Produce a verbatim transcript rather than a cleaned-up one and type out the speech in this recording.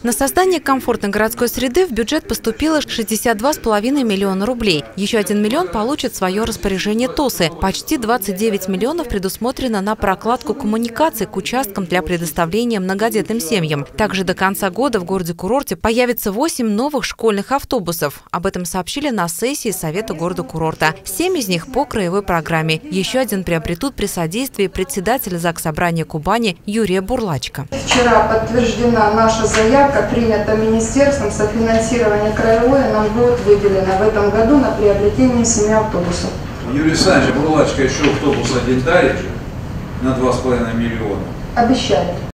На создание комфортной городской среды в бюджет поступило шестьдесят два с половиной миллиона рублей. Еще один миллион получит в свое распоряжение ТОСы. Почти двадцать девять миллионов предусмотрено на прокладку коммуникаций к участкам для предоставления многодетным семьям. Также до конца года в городе-курорте появится восемь новых школьных автобусов. Об этом сообщили на сессии Совета города-курорта. Семь из них по краевой программе. Еще один приобретут при содействии председателя Заксобрания Кубани Юрия Бурлачка. Вчера подтверждена наша заявка, принята министерством, софинансирование краевое нам будет выделено в этом году на приобретение семи автобусов. Юрий Александрович, Бурлачка еще автобус один дарит же на два с половиной миллиона. Обещает.